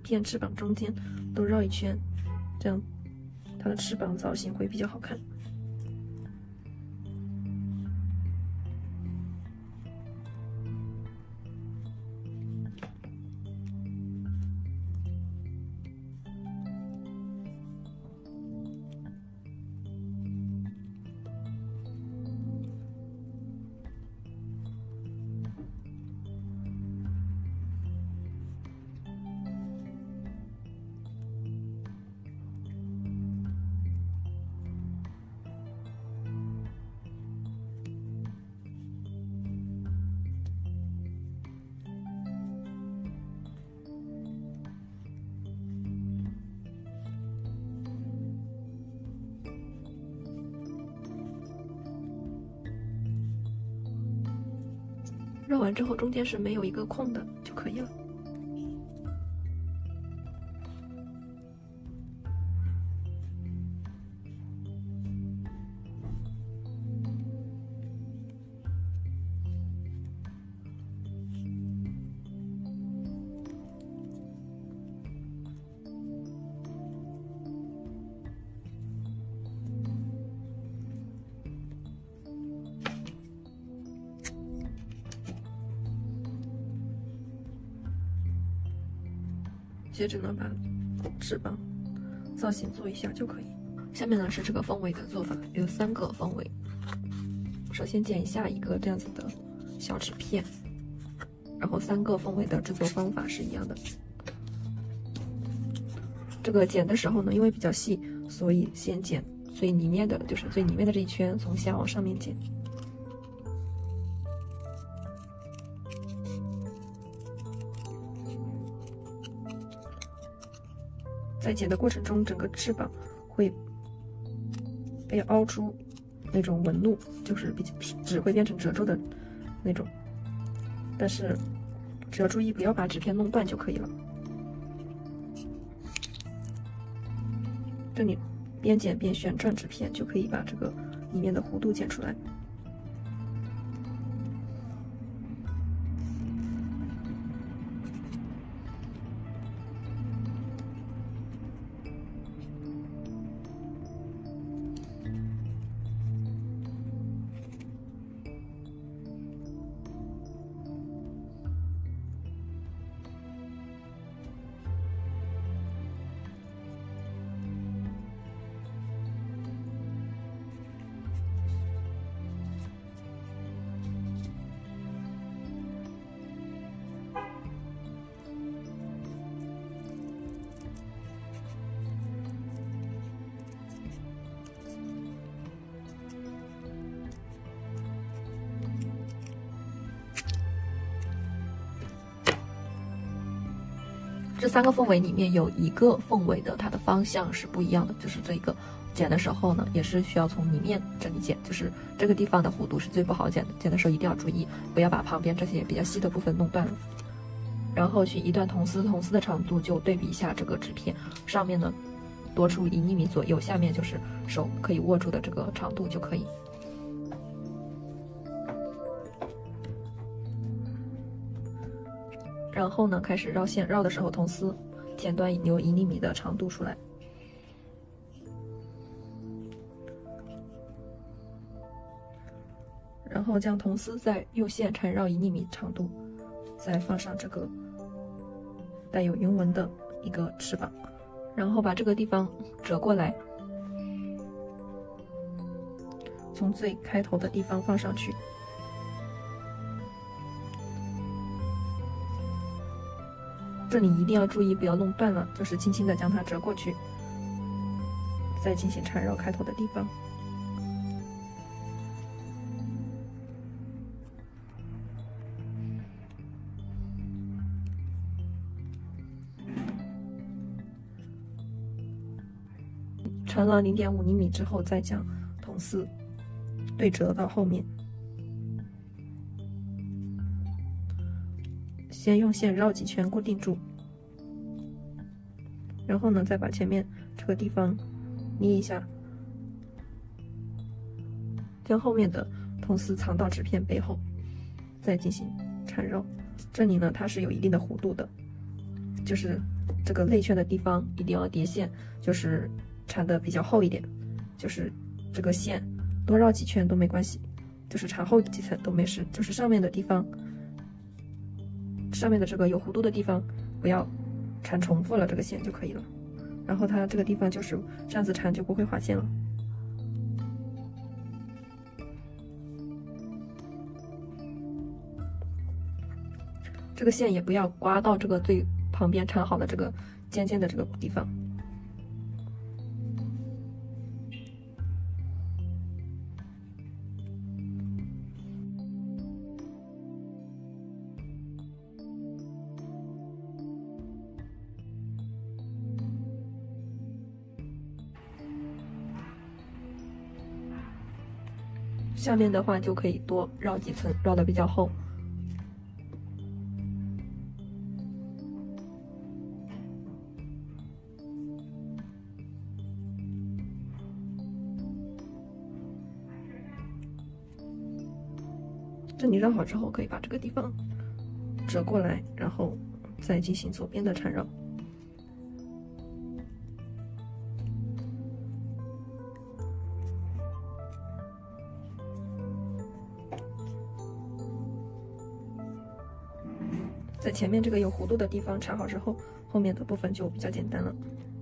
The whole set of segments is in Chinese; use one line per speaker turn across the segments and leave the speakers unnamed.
片翅膀中间都绕一圈，这样它的翅膀造型会比较好看。绕完之后，中间是没有一个空的就可以了。接着呢，把翅膀造型做一下就可以。下面呢是这个凤尾的做法，有3个凤尾。首先剪下一个这样子的小纸片，然后3个凤尾的制作方法是一样的。这个剪的时候呢，因为比较细，所以先剪最里面的，就是最里面的这一圈，从下往上面剪。在剪的过程中，整个翅膀会被凹出那种纹路，就是纸会变成褶皱的那种。但是只要注意不要把纸片弄断就可以了。这里边剪边旋转纸片，就可以把这个里面的弧度剪出来。这3个凤尾里面有一个凤尾的，它的方向是不一样的，就是这个剪的时候呢，也是需要从里面这里剪，就是这个地方的弧度是最不好剪的，剪的时候一定要注意，不要把旁边这些比较细的部分弄断了。然后去1段铜丝，铜丝的长度就对比一下这个纸片，上面呢多出1厘米左右，下面就是手可以握住的这个长度就可以。然后呢，开始绕线，绕的时候铜丝前端留1厘米的长度出来。然后将铜丝在右线缠绕1厘米长度，再放上这个带有云纹的一个翅膀，然后把这个地方折过来，从最开头的地方放上去。这里一定要注意不要弄断了，就是轻轻的将它折过去，再进行缠绕开头的地方。缠了0.5厘米之后，再将铜丝对折到后面，先用线绕几圈固定住，然后呢，再把前面这个地方捏一下，将后面的铜丝藏到纸片背后，再进行缠绕。这里呢，它是有一定的弧度的，就是这个内圈的地方一定要叠线，就是缠的比较厚一点，就是这个线多绕几圈都没关系，就是缠厚几层都没事，就是上面的地方，上面的这个有弧度的地方不要缠重复了这个线就可以了。然后它这个地方就是这样子缠就不会划线了。这个线也不要刮到这个最旁边缠好的这个尖尖的这个地方。下面的话就可以多绕几层，绕的比较厚。这里绕好之后，可以把这个地方折过来，然后再进行左边的缠绕。在前面这个有弧度的地方缠好之后，后面的部分就比较简单了。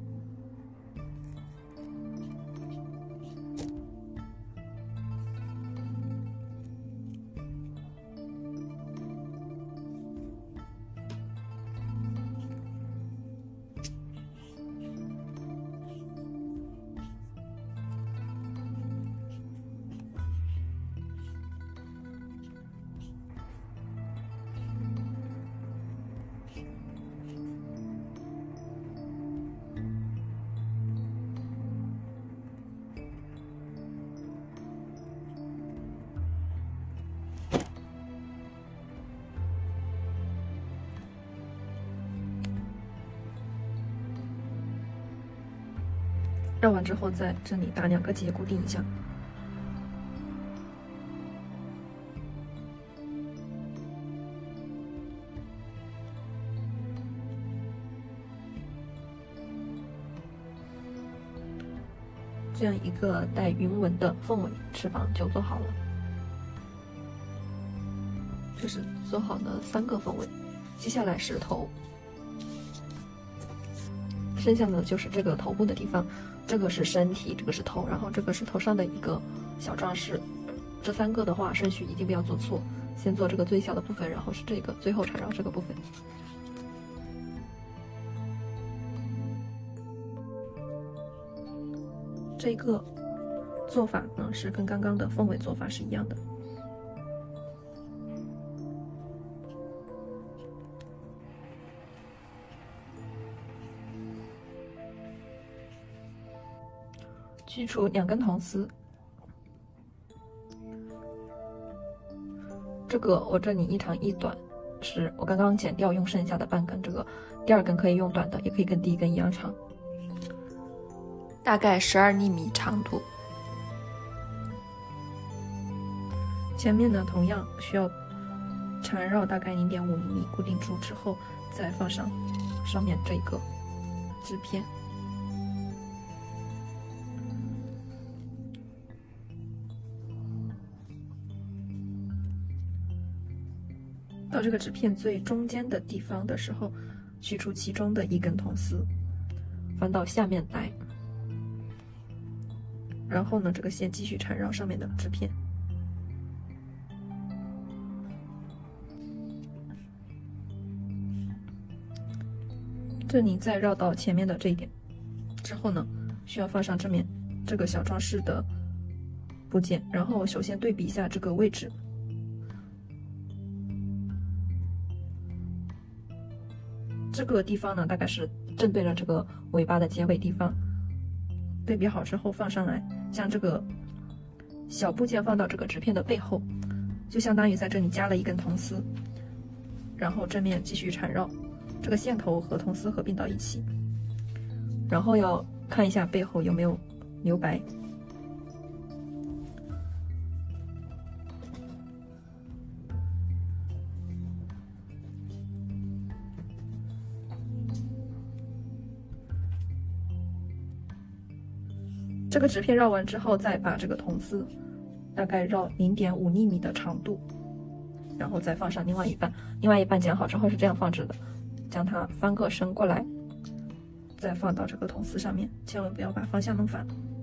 绕完之后，在这里打2个结固定一下。这样一个带云纹的凤尾翅膀就做好了。这是做好的3个凤尾，接下来是头。剩下的就是这个头部的地方，这个是身体，这个是头，然后这个是头上的一个小装饰。这3个的话，顺序一定不要做错，先做这个最小的部分，然后是这个，最后缠绕这个部分。这个做法呢，是跟刚刚的凤尾做法是一样的。取出2根铜丝，这个我这里1长1短，是我刚刚剪掉用剩下的半根，这个第2根可以用短的，也可以跟第1根一样长，大概12厘米长度。前面呢，同样需要缠绕大概0.5厘米，固定住之后，再放上上面这个织片。到这个纸片最中间的地方的时候，取出其中的1根铜丝，翻到下面来，然后呢，这个线继续缠绕上面的纸片。这里再绕到前面的这一点之后呢，需要放上正面这个小装饰的部件，然后首先对比一下这个位置。这个地方呢，大概是正对着这个尾巴的结尾地方。对比好之后放上来，将这个小部件放到这个纸片的背后，就相当于在这里加了1根铜丝，然后正面继续缠绕，这个线头和铜丝合并到一起，然后要看一下背后有没有留白。 这个纸片绕完之后，再把这个铜丝大概绕0.5厘米的长度，然后再放上另外一半。另外一半剪好之后是这样放置的，将它翻个身过来，再放到这个铜丝上面，千万不要把方向弄反。